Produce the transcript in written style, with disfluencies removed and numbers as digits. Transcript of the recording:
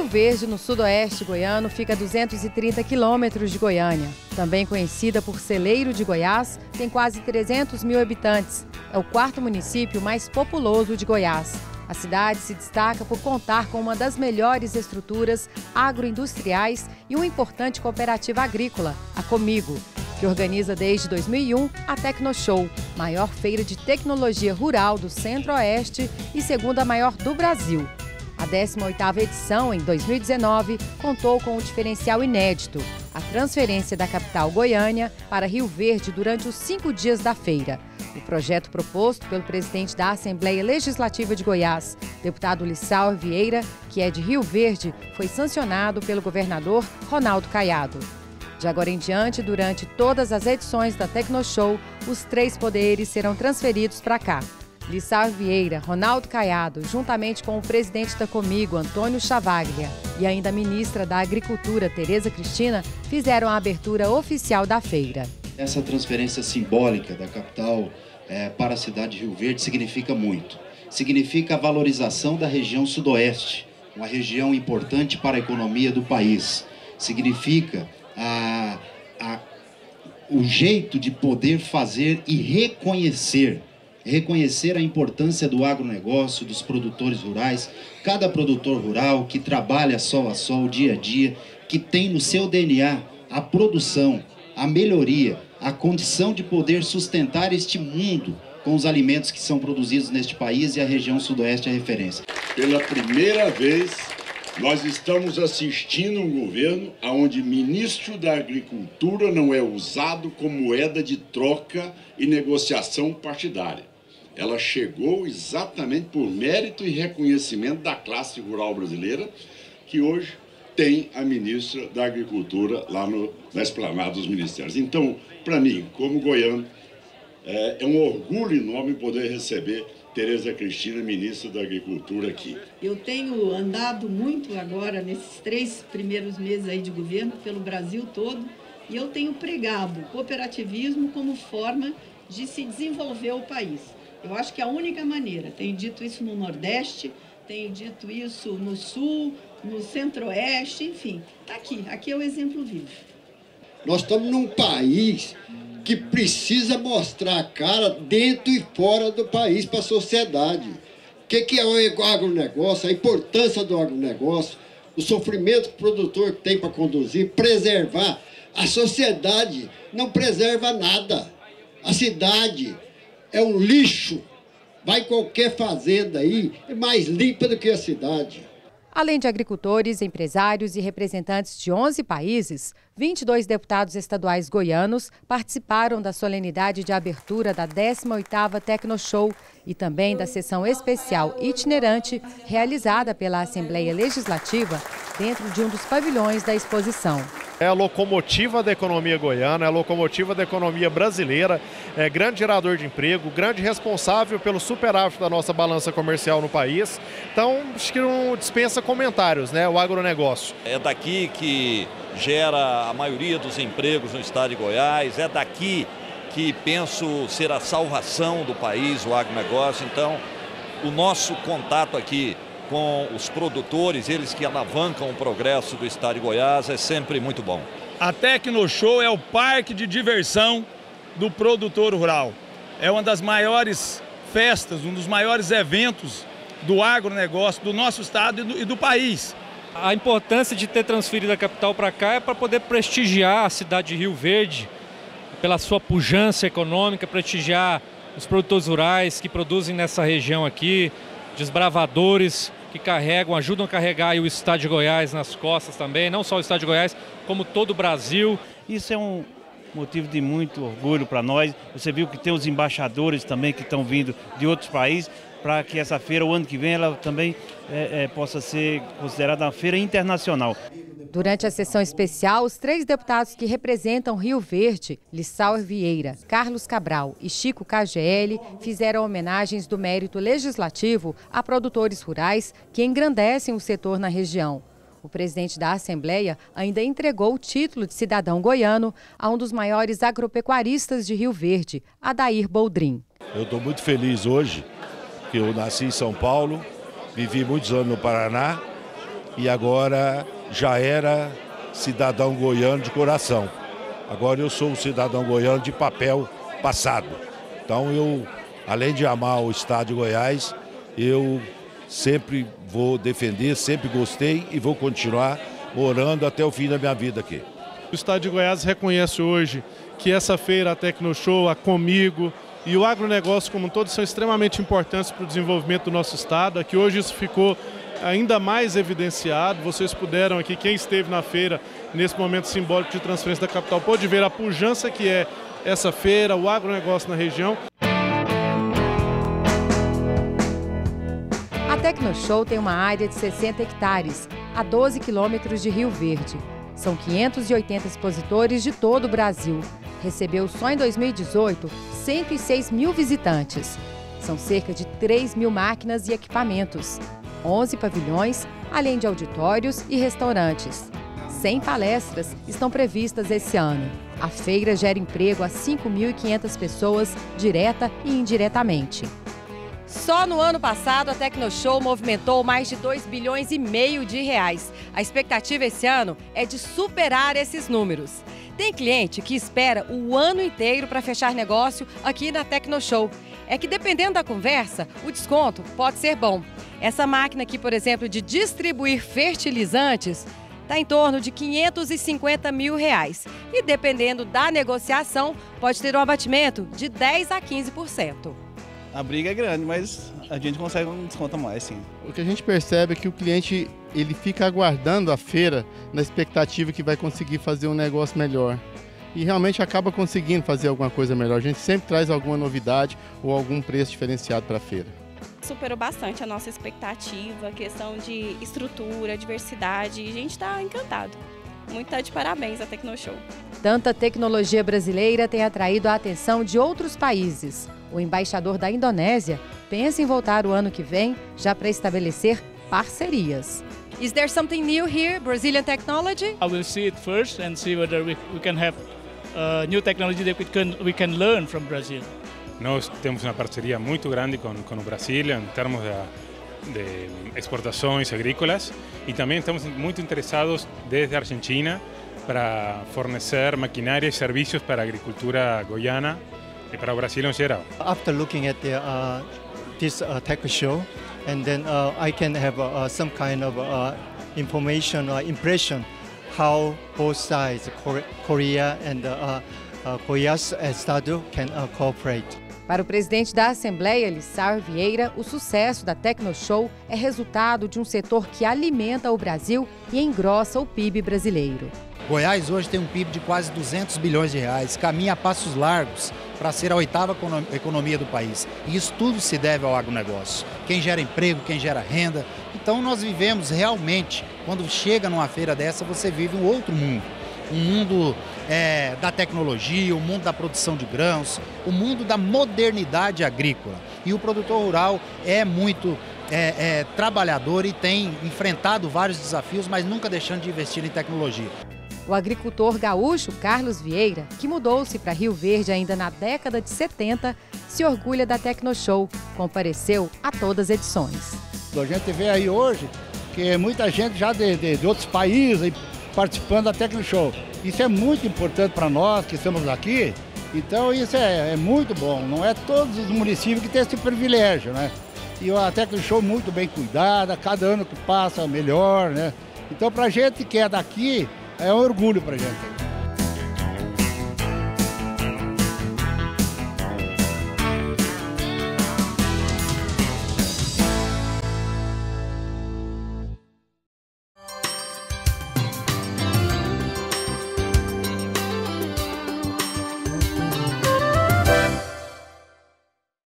Verde, no sudoeste goiano, fica a 230 quilômetros de Goiânia. Também conhecida por Celeiro de Goiás, tem quase 300 mil habitantes. É o quarto município mais populoso de Goiás. A cidade se destaca por contar com uma das melhores estruturas agroindustriais e uma importante cooperativa agrícola, a Comigo, que organiza desde 2001 a Tecnoshow, maior feira de tecnologia rural do Centro-Oeste e segunda maior do Brasil. A 18ª edição, em 2019, contou com um diferencial inédito: a transferência da capital Goiânia para Rio Verde durante os 5 dias da feira. O projeto proposto pelo presidente da Assembleia Legislativa de Goiás, deputado Lissauer Vieira, que é de Rio Verde, foi sancionado pelo governador Ronaldo Caiado. De agora em diante, durante todas as edições da Tecnoshow, os 3 poderes serão transferidos para cá. Lissauer Vieira, Ronaldo Caiado, juntamente com o presidente da Comigo, Antônio Chavaglia, e ainda a ministra da Agricultura, Tereza Cristina, fizeram a abertura oficial da feira. Essa transferência simbólica da capital para a cidade de Rio Verde significa muito. Significa a valorização da região sudoeste, uma região importante para a economia do país. Significa o jeito de poder fazer e reconhecer a importância do agronegócio, dos produtores rurais, cada produtor rural que trabalha sol a sol, dia a dia, que tem no seu DNA a produção, a melhoria, a condição de poder sustentar este mundo com os alimentos que são produzidos neste país, e a região sudoeste é referência. Pela primeira vez, nós estamos assistindo um governo onde o ministro da Agricultura não é usado como moeda de troca e negociação partidária. Ela chegou exatamente por mérito e reconhecimento da classe rural brasileira, que hoje tem a ministra da Agricultura lá na esplanada dos ministérios. Então, para mim, como goiano, é um orgulho enorme poder receber Tereza Cristina, ministra da Agricultura, aqui. Eu tenho andado muito agora, nesses 3 primeiros meses aí de governo, pelo Brasil todo, e eu tenho pregado cooperativismo como forma de se desenvolver o país. Eu acho que é a única maneira, tenho dito isso no Nordeste, tenho dito isso no Sul, no Centro-Oeste, enfim, está aqui é o exemplo vivo. Nós estamos num país que precisa mostrar a cara dentro e fora do país para a sociedade. O que é o agronegócio, a importância do agronegócio, o sofrimento que o produtor tem para conduzir, preservar. A sociedade não preserva nada. A cidade é um lixo. Vai qualquer fazenda aí, é mais limpa do que a cidade. Além de agricultores, empresários e representantes de 11 países, 22 deputados estaduais goianos participaram da solenidade de abertura da 18ª Tecnoshow e também da sessão especial itinerante realizada pela Assembleia Legislativa dentro de um dos pavilhões da exposição. É a locomotiva da economia goiana, é a locomotiva da economia brasileira, é grande gerador de emprego, grande responsável pelo superávit da nossa balança comercial no país. Então, acho que não dispensa comentários, né? O agronegócio. É daqui que gera a maioria dos empregos no estado de Goiás, é daqui que penso ser a salvação do país, o agronegócio. Então, o nosso contato aqui com os produtores, eles que alavancam o progresso do estado de Goiás, é sempre muito bom. A Tecnoshow é o parque de diversão do produtor rural. É uma das maiores festas, um dos maiores eventos do agronegócio do nosso estado e do país. A importância de ter transferido a capital para cá é para poder prestigiar a cidade de Rio Verde, pela sua pujança econômica, prestigiar os produtores rurais que produzem nessa região aqui, desbravadores que ajudam a carregar o estado de Goiás nas costas também, não só o estado de Goiás, como todo o Brasil. Isso é um motivo de muito orgulho para nós. Você viu que tem os embaixadores também que estão vindo de outros países, para que essa feira, o ano que vem, ela também possa ser considerada uma feira internacional. Durante a sessão especial, os 3 deputados que representam Rio Verde, Lissauer Vieira, Carlos Cabral e Chico KGL, fizeram homenagens do mérito legislativo a produtores rurais que engrandecem o setor na região. O presidente da Assembleia ainda entregou o título de cidadão goiano a um dos maiores agropecuaristas de Rio Verde, Adair Boldrin. Eu estou muito feliz hoje, que eu nasci em São Paulo, vivi muitos anos no Paraná e agora já era cidadão goiano de coração. Agora eu sou um cidadão goiano de papel passado. Então eu, além de amar o estado de Goiás, eu sempre vou defender, sempre gostei e vou continuar morando até o fim da minha vida aqui. O estado de Goiás reconhece hoje que essa feira, a Tecnoshow, a Comigo e o agronegócio como um todo são extremamente importantes para o desenvolvimento do nosso estado. Aqui hoje isso ficou ainda mais evidenciado. Vocês puderam aqui, quem esteve na feira, nesse momento simbólico de transferência da capital, pode ver a pujança que é essa feira, o agronegócio na região. A Tecnoshow tem uma área de 60 hectares, a 12 quilômetros de Rio Verde. São 580 expositores de todo o Brasil. Recebeu só em 2018 106 mil visitantes. São cerca de 3 mil máquinas e equipamentos, 11 pavilhões, além de auditórios e restaurantes. 100 palestras estão previstas esse ano. A feira gera emprego a 5.500 pessoas, direta e indiretamente. Só no ano passado, a Tecnoshow movimentou mais de 2,5 bilhões de reais. A expectativa esse ano é de superar esses números. Tem cliente que espera o ano inteiro para fechar negócio aqui na Tecnoshow. É que dependendo da conversa, o desconto pode ser bom. Essa máquina aqui, por exemplo, de distribuir fertilizantes, está em torno de 550 mil reais. E dependendo da negociação, pode ter um abatimento de 10% a 15%. A briga é grande, mas a gente consegue um desconto a mais, sim. O que a gente percebe é que o cliente ele fica aguardando a feira na expectativa que vai conseguir fazer um negócio melhor. E realmente acaba conseguindo fazer alguma coisa melhor. A gente sempre traz alguma novidade ou algum preço diferenciado para a feira. Superou bastante a nossa expectativa, questão de estrutura, diversidade, e a gente está encantado. Muito tá de parabéns a Tecnoshow. Tanta tecnologia brasileira tem atraído a atenção de outros países. O embaixador da Indonésia pensa em voltar o ano que vem já para estabelecer parcerias. Is there something new here, Brazilian technology? I will see it first and see whether we can have new technology that we can learn from Brazil. Nós temos uma parceria muito grande com o Brasil em termos de exportações agrícolas e também estamos muito interessados desde a Argentina para fornecer maquinária e serviços para a agricultura goiana e para o Brasil em geral. After looking at this Tecnoshow, and then I can have some kind of information or impression how both sides, Korea and Goiás Estado, can cooperate. Para o presidente da Assembleia, Lissauer Vieira, o sucesso da Tecnoshow é resultado de um setor que alimenta o Brasil e engrossa o PIB brasileiro. Goiás hoje tem um PIB de quase 200 bilhões de reais, caminha a passos largos para ser a 8ª economia do país. E isso tudo se deve ao agronegócio. Quem gera emprego, quem gera renda. Então nós vivemos realmente, quando chega numa feira dessa, você vive um outro mundo. Um mundo da tecnologia, o mundo da produção de grãos, o mundo da modernidade agrícola. E o produtor rural é muito trabalhador e tem enfrentado vários desafios, mas nunca deixando de investir em tecnologia. O agricultor gaúcho Carlos Vieira, que mudou-se para Rio Verde ainda na década de 70, se orgulha da Tecnoshow, compareceu a todas as edições. A gente vê aí hoje que muita gente já de outros países participando da Tecnoshow. Isso é muito importante para nós que estamos aqui, então isso é muito bom. Não é todos os municípios que têm esse privilégio, né? E a Tecnoshow muito bem cuidada, cada ano que passa melhor, né? Então para a gente que é daqui, é um orgulho para a gente.